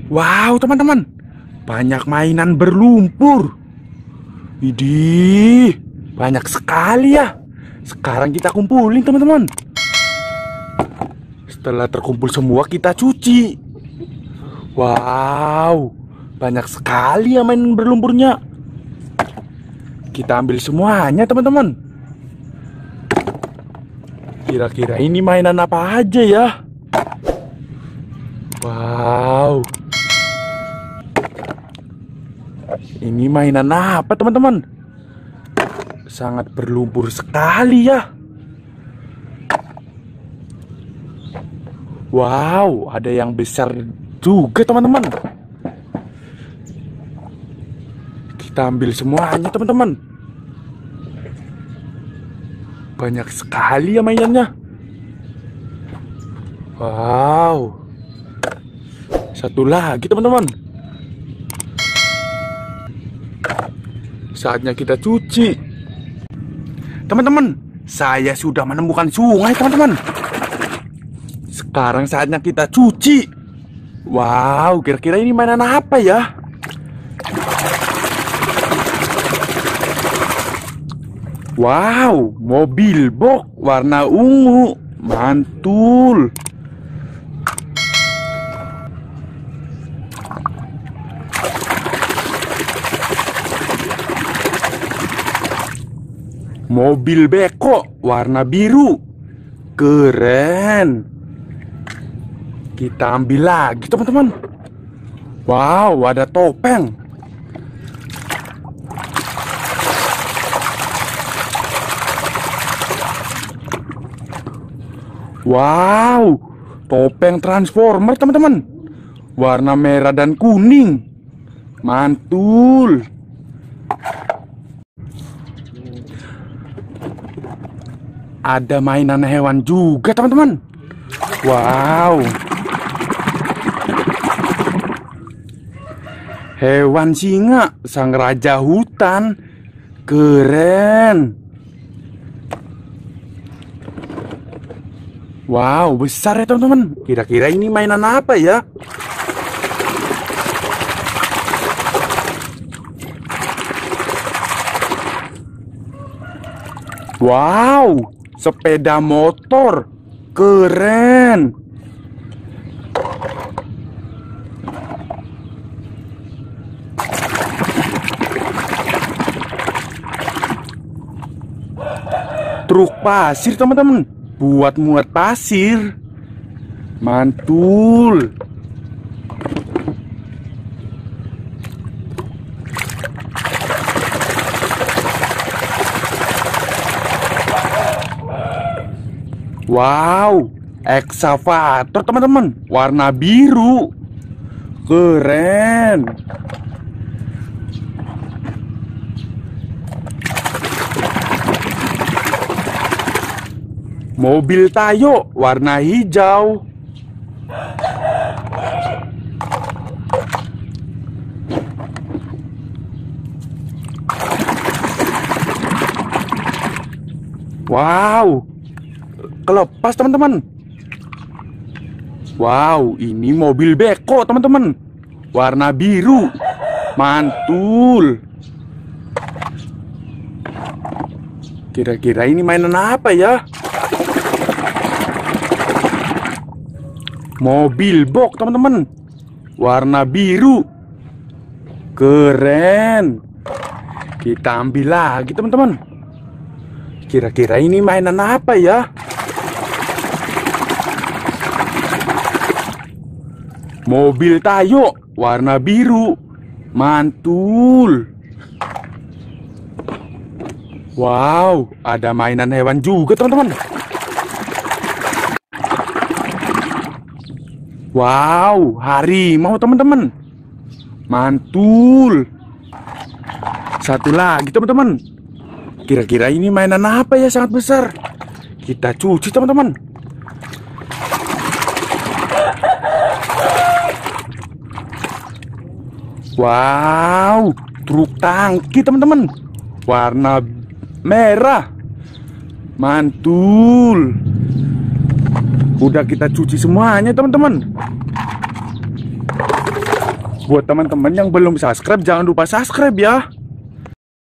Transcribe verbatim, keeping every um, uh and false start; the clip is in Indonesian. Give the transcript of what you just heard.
Wow, teman-teman, banyak mainan berlumpur. Widih, banyak sekali ya. Sekarang kita kumpulin, teman-teman. Setelah terkumpul semua, kita cuci. Wow, banyak sekali ya mainan berlumpurnya. Kita ambil semuanya, teman-teman. Kira-kira ini mainan apa aja ya? Wow, ini mainan apa, teman-teman? Sangat berlumpur sekali ya. Wow, ada yang besar juga, teman-teman. Kita ambil semuanya, teman-teman. Banyak sekali ya mainannya. Wow, satu lagi, teman-teman. Saatnya kita cuci. Teman-teman, saya sudah menemukan sungai, teman-teman. Sekarang saatnya kita cuci. Wow, kira-kira ini mainan apa ya? Wow, mobil box warna ungu. Mantul. Mobil beko warna biru. Keren. Kita ambil lagi, teman-teman. Wow, ada topeng. Wow, topeng transformer, teman-teman. Warna merah dan kuning. Mantul. Ada mainan hewan juga, teman-teman. Wow, hewan singa, sang raja hutan. Keren. Wow, besar ya, teman-teman. Kira-kira ini mainan apa ya? Wow, sepeda motor. Keren. Truk pasir, teman-teman, buat muat pasir. Mantul. Wow, ekskavator, teman-teman, warna biru. Keren. Mobil Tayo warna hijau. Wow, kelepas, teman-teman. Wow, ini mobil beko, teman-teman, warna biru. Mantul. Kira-kira ini mainan apa ya? Mobil box, teman-teman, warna biru. Keren. Kita ambil lagi, teman-teman. Kira-kira ini mainan apa ya? Mobil Tayo warna biru. Mantul. Wow, ada mainan hewan juga, teman-teman. Wow, harimau, teman-teman. Mantul. Satu lagi, teman-teman. Kira-kira ini mainan apa ya, sangat besar? Kita cuci, teman-teman. Wow, truk tangki, teman-teman, warna merah. Mantul. Udah kita cuci semuanya, teman-teman. Buat teman-teman yang belum subscribe, jangan lupa subscribe ya.